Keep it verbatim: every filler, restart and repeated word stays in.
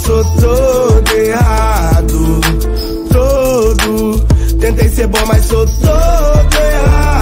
sou todo errado. Todo. Tentei ser bom, mas sou todo errado.